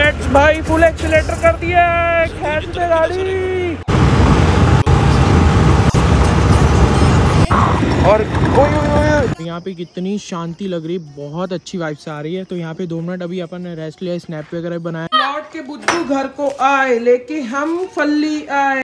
Let's भाई full accelerator कर दिया, खींच दे गाड़ी। और यहाँ पे कितनी शांति लग रही, बहुत अच्छी वाइब्स आ रही है। तो यहाँ पे 2 मिनट अभी अपन ने रेस्ट लिया, स्नैप वगैरह बनाया। लौट के बुद्धू घर को आए, लेके हम फल्ली आए।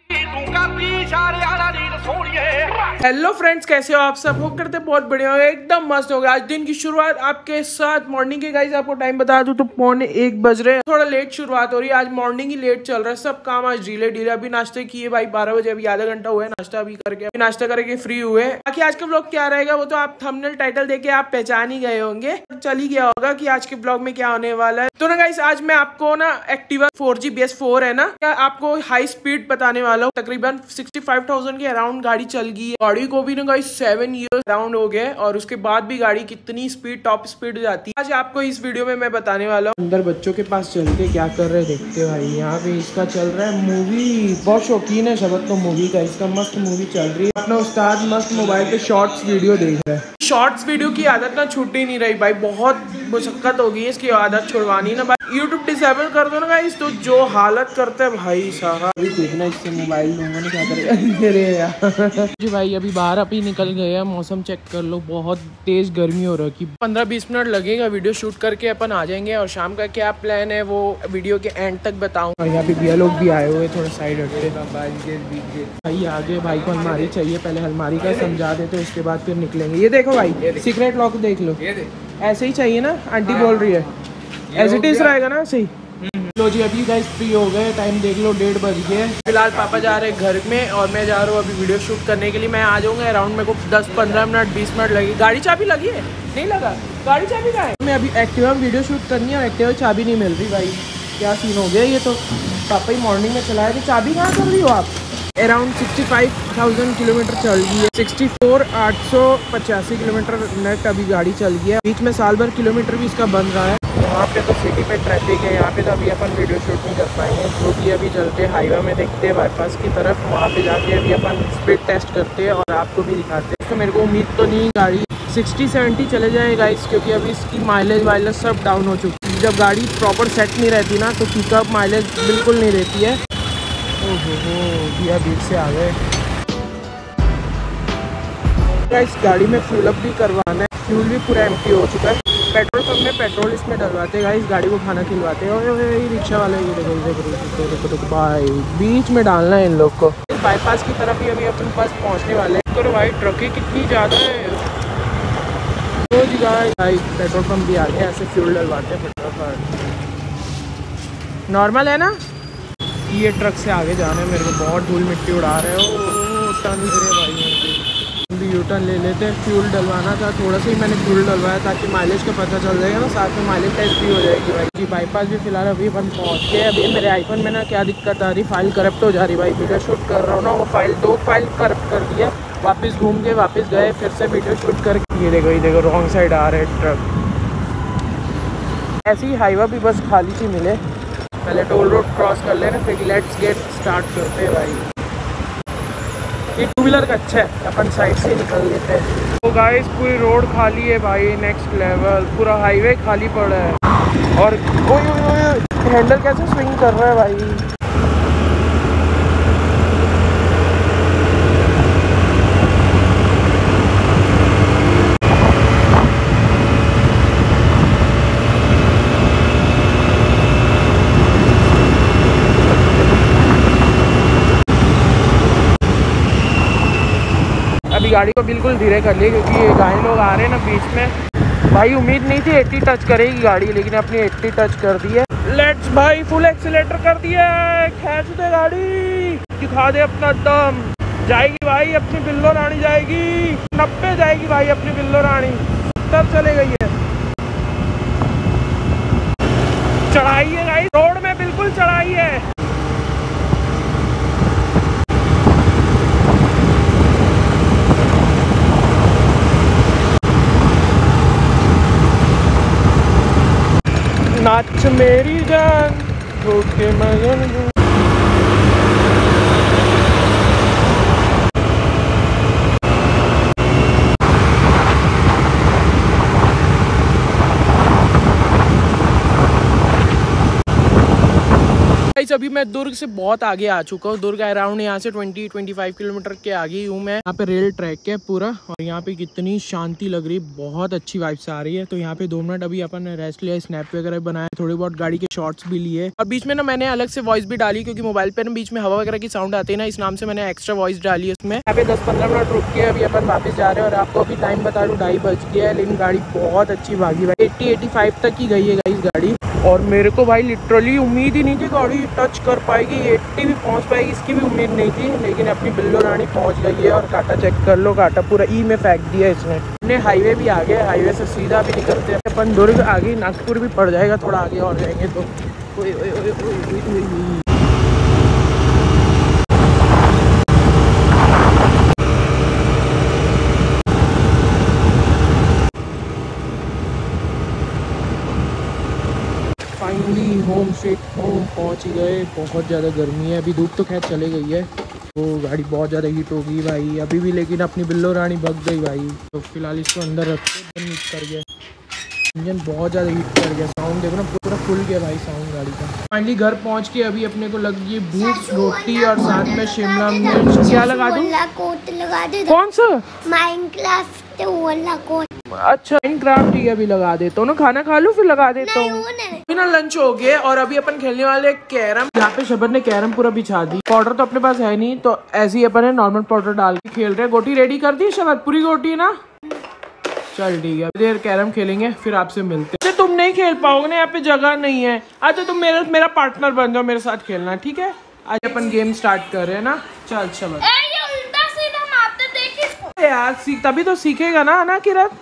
हेलो फ्रेंड्स, कैसे हो आप सब? होप करते बहुत बढ़िया हो, एकदम मस्त हो गया। आज दिन की शुरुआत आपके साथ मॉर्निंग के गाइस आपको टाइम बता दूं तो 1:45 बज रहे हैं। थोड़ा लेट शुरुआत हो रही है, आज मॉर्निंग ही लेट चल रहा है, सब काम आज डीले। अभी नाश्ते किए भाई 12 बजे, अभी आधा घंटा हुआ है नाश्ता अभी करके, अभी नाश्ता करके फ्री हुए। बाकी आज के ब्लॉग क्या रहेगा वो तो आप थंबनेल टाइटल देके आप पहचान ही गए होंगे, चल ही गया होगा कि आज के ब्लॉग में क्या होने वाला है। तो ना गाइस आज मैं आपको ना एक्टिवा 4G BS4 है ना, आपको हाई स्पीड बताने वाला हूँ। तकरीबन 65,000 के अराउंड गाड़ी चल गई है। गाड़ी को भी ना गाइस 7 ईयर्स अराउंड हो गए और उसके बाद भी गाड़ी कितनी स्पीड, टॉप स्पीड जाती है, आज आपको इस वीडियो में मैं बताने वाला हूँ। अंदर बच्चों के पास चलते क्या कर रहे देखते भाई। यहाँ पे इसका चल रहा है मूवी, बहुत शौकीन है शबद तो मूवी का, इसका मस्त मूवी चल रही है। अपना उस्ताद मस्त मोबाइल पे शॉर्ट्स वीडियो देख रहा है। शॉर्ट्स वीडियो की आदत ना छूट ही नहीं रही भाई, बहुत मुशक्कत हो गई है इसकी आदत छुड़वानी ना भाई। यूट्यूब डिसेबल कर दो ना गाइस तो जो हालत करते हैं भाई साहब। अभी देखना इससे मोबाइल लूंगा ना, क्या करेगा अरे यार जी भाई। अभी बाहर अभी निकल गए हैं, मौसम चेक कर लो, बहुत तेज गर्मी हो रही है। 15-20 मिनट लगेगा वीडियो शूट करके अपन आ जाएंगे। और शाम का क्या प्लान है वो वीडियो के एंड तक बताऊँ। यहाँ पे भैया लोग भी आए हुए, थोड़ा साइड हटते भाई। आगे भाई को अलमारी चाहिए, पहले अलमारी का समझा देते उसके बाद फिर निकलेंगे। ये देखो भाई सीक्रेट लॉक देख लो, ऐसे ही चाहिए ना, आंटी बोल रही है एज इट इज रहेगा ना सही। लो जी अभी गाइस फ्री हो गए, टाइम देख लो 1:30 बज गए। फिलहाल पापा जा रहे हैं घर में और मैं जा रहा हूँ अभी वीडियो शूट करने के लिए। मैं आ जाऊँगा अराउंड, मेरे को 10-15 मिनट 20 मिनट लगेगी। गाड़ी चाबी लगी है? नहीं लगा, गाड़ी चाबी कहाँ है? मैं अभी एक्टिवा में वीडियो शूट करनी है और एक्टिवा चाबी नहीं मिल रही भाई, क्या सीन हो गया ये तो। पापा ही मॉर्निंग में चलाए थे, चाबी कहाँ कर रही हो आप? अराउंड 65,000 किलोमीटर चल गई है, 64,885 किलोमीटर नेट अभी गाड़ी चल गई है। बीच में साल भर किलोमीटर भी इसका बन रहा है। वहाँ पे तो सिटी में ट्रैफिक है, यहाँ पे तो अभी अपन वीडियो शूट नहीं कर पाएंगे, क्योंकि अभी चलते हाईवे में देखते हैं बाईपास की तरफ, वहाँ पे जाके अभी अपन स्पीड टेस्ट करते हैं और आपको भी दिखाते हैं। तो मेरे को उम्मीद तो नहीं गाड़ी 60-70 चले जाए गाइस, क्योंकि अभी इसकी माइलेज वाइलेज सब डाउन हो चुकी है। जब गाड़ी प्रॉपर सेट नहीं रहती ना तो पिकअप माइलेज बिल्कुल नहीं देती है। ओहो भैया बीच से आ गए गाइस। गाड़ी में फ्यूल अप भी करवाना है, फ्यूल भी पूरा एम्प्टी हो चुका है। पेट्रोल पंप में पेट्रोल इसमें डलवाते हैं गाइस, गाड़ी को खाना खिलवाते हैं। और रिक्शा वाले ये देखो भाई, बीच में डालना है इन लोग को। बाईपास की तरफ ही अभी अपने पास पहुंचने वाले हैं। तो भाई ट्रकें कितनी ज़्यादा है। तो जी भाई पेट्रोल पंप भी आ गया, ऐसे फ्यूल डलवाते हैं फटाफट। नॉर्मल है ना, ये ट्रक से आगे जाना है मेरे को, बहुत धूल मिट्टी उड़ा रहे हो। टर्न करे भाई, भी यू टर्न ले लेते हैं। फ्यूल डलवाना था, थोड़ा सा ही मैंने फ्यूल डलवाया ताकि माइलेज का पता चल जाएगा ना, साथ में माइलेज टेस्ट भी हो जाएगी भाई जी। बाईपास भी फिलहाल अभी अपन पहुँच गए। अभी मेरे आईफोन में ना क्या दिक्कत आ रही, फाइल करप्ट हो जा रही भाई। वीडियो शूट कर रहा हूँ ना, वो फाइल 2 फाइल करप्ट कर दिया। वापस घूम के वापस गए, फिर से वीडियो शूट करके ये देखो रॉन्ग साइड आ रहे ट्रक। ऐसे ही हाईवा भी बस खाली सी मिले, पहले टोल रोड क्रॉस कर लेना, फिर लेट्स गेट स्टार्ट करते हैं भाई। ये 2 व्हीलर का अच्छा है, अपन साइड से निकल लेते हैं। तो गाइस पूरी रोड खाली है भाई, नेक्स्ट लेवल, पूरा हाईवे खाली पड़ा है। और ओए हैंडल कैसे स्विंग कर रहा है भाई। अभी गाड़ी को बिल्कुल धीरे कर लिए, क्योंकि ये गाय लोग आ रहे हैं ना बीच में। भाई उम्मीद नहीं थी 80 टच करेगी गाड़ी, लेकिन अपनी 80 टच कर दी है। लेट्स भाई फुल एक्सीलेटर कर दिया, खींच दे गाड़ी, दिखा दे अपना दम। जाएगी भाई अपनी बिल्लो रानी, जाएगी 90 जाएगी भाई अपनी बिल्लो रानी, तब चले गई है। चढ़ाई है गाइस, रोड में बिल्कुल चढ़ाई है। नाच मेरी जान होके मगन। गाइस अभी मैं दुर्ग से बहुत आगे आ चुका हूँ। दुर्ग अराउंड यहाँ से 20-25 किलोमीटर के आगे ही हूँ मैं। यहाँ पे रेल ट्रैक है पूरा और यहाँ पे कितनी शांति लग रही है, बहुत अच्छी वाइब्स आ रही है। तो यहाँ पे 2 मिनट अभी अपन ने रेस्ट लिया, स्नैप वगैरह बनाया, थोड़ी बहुत गाड़ी के शॉट्स भी लिए और बीच में ना मैंने अलग से वॉइस भी डाली क्योंकि मोबाइल पे ना बीच में हवा वगैरह की साउंड आती है ना, इस नाम से मैंने एक्स्ट्रा वॉइस डाली है उसमें। यहाँ पे 10-15 मिनट रुक के अभी अपन वापस जा रहे हैं और आपको अभी टाइम बता दूं 2:30 बज गया है, लेकिन गाड़ी बहुत अच्छी भागी भाई। 80-85 तक की गई है गाइस गाड़ी और मेरे को भाई लिटरली उम्मीद ही नहीं थी गाड़ी टच कर पाएगी, 80 भी पहुंच पाएगी, इसकी भी उम्मीद नहीं थी। लेकिन अपनी बिल्लो रानी पहुंच गई है और कांटा चेक कर लो, कांटा पूरा ई में फेंक दिया इसने। अपने हाईवे भी आ गया, हाईवे से सीधा भी निकलते हैं अपन दुर्ग, आगे नागपुर भी पड़ जाएगा, थोड़ा आगे और जाएंगे तो। फाइनली होम स्वीट होम पहुँच गए। बहुत ज़्यादा गर्मी है, अभी धूप तो खैर चले गई है, तो गाड़ी बहुत ज़्यादा हीट होगी भाई अभी भी, लेकिन अपनी बिल्लो रानी भग गई भाई। तो फिलहाल इसको अंदर रखते, बंद कर गया, इंजन बहुत ज़्यादा हीट कर गया, साउंड देखो ना पूरा फुल गया भाई साउंड गाड़ी का। फाइनली घर पहुँच के अभी अपने को लग गई भूख, रोटी और साथ में शिमला मिर्च। क्या लगा दूँ? कौन सा? माइनक्राफ्ट वाला कोट। अच्छा माइनक्राफ्ट ही अभी लगा देता हूँ ना, खाना खा लूँ फिर लगा देता हूँ। ना लंच हो गया और अभी अपन खेलने वाले कैरम। यहाँ पे शबद ने कैरम पूरा बिछा दी, पाउडर तो अपने पास है नहीं तो ऐसे ही अपन नॉर्मल पाउडर डाल के खेल रहे हैं। गोटी रेडी कर दी शबद? पूरी गोटी ना, चल ठीक है, देर कैरम खेलेंगे फिर आपसे मिलते हैं। तुम नहीं खेल पाओगे ना, यहाँ पे जगह नहीं है। अच्छा तुम मेरा पार्टनर बन जाओ, मेरे साथ खेलना ठीक है। आज अपन गेम स्टार्ट कर रहे हैं ना, चल शबद यार सीख, तभी तो सीखेगा ना किरत।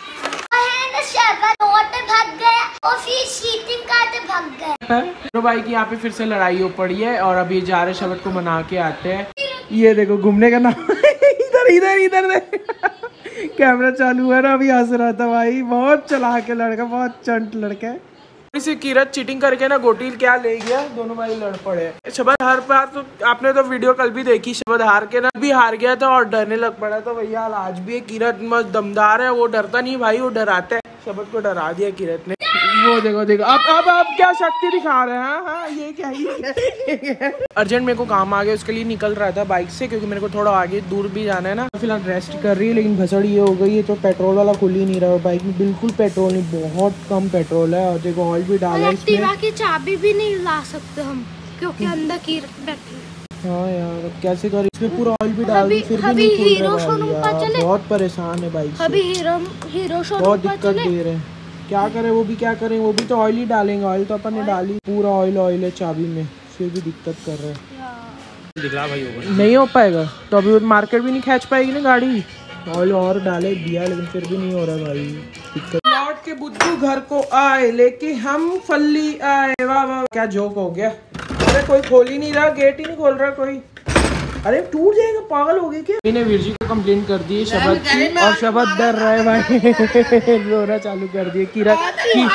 भाग गया और फिर चीटिंग करते भाग गए। तो भाई की यहाँ पे फिर से लड़ाई हो पड़ी है और अभी जा रहे शबद को मना के आते हैं। ये देखो घूमने का नाम इधर इधर इधर कैमरा चालू है ना, अभी हंस रहा था भाई, बहुत चालाक है लड़का, बहुत चंट लड़का है। इसे किरत चीटिंग करके ना गोटी क्या ले गया, दोनों भाई लड़ पड़े। शबद हर बार तो आपने तो वीडियो कल भी देखी, शबद हार के ना भी हार गया था और डरने लग पड़ा। तो भैया आज भी किरत मस्त दमदार है, वो डरता नहीं भाई, वो डराता है। शबद को डरा दिया किरत ने, वो देखो देखो अब क्या शक्ति दिखा रहे हैं। हाँ ये क्या है अर्जेंट मेरे को काम आ गया, उसके लिए निकल रहा था बाइक से क्योंकि मेरे को थोड़ा आगे दूर भी जाना है ना। फिलहाल रेस्ट कर रही है, लेकिन भसड़ ये हो गई है तो पेट्रोल वाला खुल ही नहीं रहा, बाइक में बिल्कुल पेट्रोल नहीं, बहुत कम पेट्रोल है। और देखो ऑयल भी डाला है इसमें, की चाबी भी नहीं ला सकते हम क्योंकि अंदर की बैटरी। हाँ यार अब कैसे कर, इसमें पूरा ऑयल भी डाल दी फिर भी नहीं खुल रहा है, बहुत परेशान है बाइक से, अभी हीरो बहुत दिक्कत दे रहे हैं। क्या करें, वो भी क्या करें, वो भी तो ऑयल ही डालेंगे, ऑयल तो अपन ने डाली, पूरा ऑयल है चाबी में, फिर भी दिक्कत कर रहे हैं। दिखला भाई होगा नहीं हो पाएगा तो अभी मार्केट भी नहीं खींच पाएगी ना गाड़ी, ऑयल और डाले दिया लेकिन फिर भी नहीं हो रहा भाई, दिक्कत। लौट के बुद्धू घर को आए लेके हम फल्ली आए, वाह वाह क्या जोक हो गया। अरे कोई खोल ही नहीं रहा, गेट ही नहीं खोल रहा कोई, अरे टूट जाएगा, पागल हो गए क्या। मैंने वीर जी को कंप्लेन कर दी है शबद की और शबद डर रहा है भाई रोना चालू कर दिया। किरत की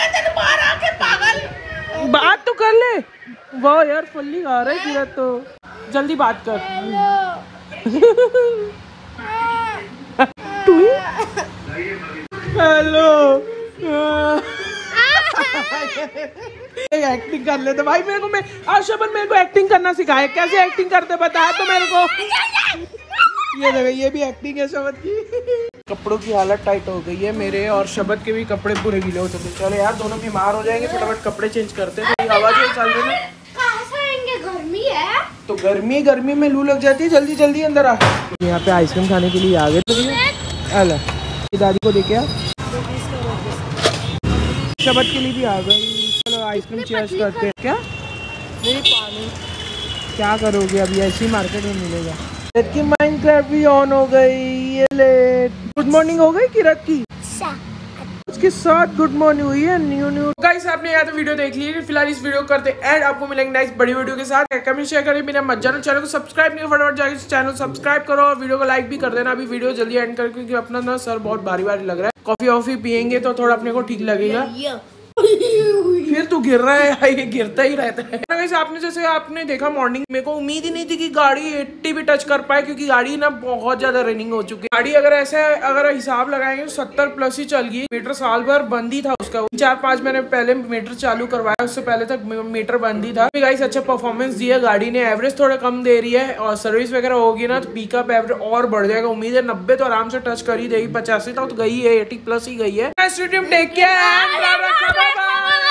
बात तो कर ले, वाह यार फुल्ली आ रहा है किरत, तो जल्दी बात कर। हेलो एक्टिंग कर लेते भाई, मेरे को शबद मेरे को एक्टिंग करना सिखाए, कैसे एक्टिंग करते बताया तो मेरे को। ये देखो ये भी एक्टिंग है शबद की। कपड़ों की हालत टाइट हो गई है, मेरे और शबद के भी कपड़े पूरे गीले हो चुके। चलो यार दोनों बीमार हो जाएंगे, फटाफट कपड़े चेंज करते हैं। हवा जो चल रही है, गर्मी है तो गर्मी में लू लग जाती है, जल्दी जल्दी अंदर आ। यहाँ पे आइसक्रीम खाने के लिए आ गए तो दादी को देखे शबद के लिए भी आ गई। चलो आइसक्रीम चेयर्स करते हैं। क्या नहीं पानी, क्या करोगे अभी, ऐसी मार्केट में मिलेगा। की माइनक्राफ्ट भी ऑन हो गई, ये लेट। गुड मॉर्निंग हो गई किरत की, उसके साथ गुड मॉर्निंग हुई है। न्यू गाइस आपने यहाँ तो वीडियो देख ली है, फिलहाल इस वीडियो करते एंड आपको मिलेंगे नेक्स्ट बड़ी वीडियो के साथ। कमेंट शेयर करें, बिना मत जानो, चैनल को सब्सक्राइब नहीं, फटाफट जाकर चैनल सब्सक्राइब करो और वीडियो को लाइक भी कर देना। अभी वीडियो जल्दी एंड कर क्योंकि अपना ना सर बहुत भारी लग रहा है, कॉफी वॉफी पियेंगे तो थोड़ा अपने को ठीक लगेगा। फिर तू गिर रहा है, ये गिरता ही रहता है। आपने जैसे आपने देखा मॉर्निंग, मेरे को उम्मीद ही नहीं थी कि गाड़ी 80 भी टच कर पाए क्योंकि गाड़ी ना बहुत ज्यादा रनिंग हो चुकी है। गाड़ी अगर ऐसे हिसाब लगाएंगे तो 70 प्लस ही चल गई, मीटर साल भर बंद ही था। उसका। 4-5 मैंने पहले मीटर चालू करवाया, उससे पहले तक मीटर बंद ही था। गाइस अच्छा परफॉर्मेंस दिया गाड़ी ने, एवरेज थोड़ा कम दे रही है और सर्विस वगैरह होगी ना तो पिकअप एवरेज और बढ़ जाएगा। उम्मीद है 90 तो आराम से टच कर ही देगी, 85 तक तो गई है, 80 प्लस ही गई है। Take care.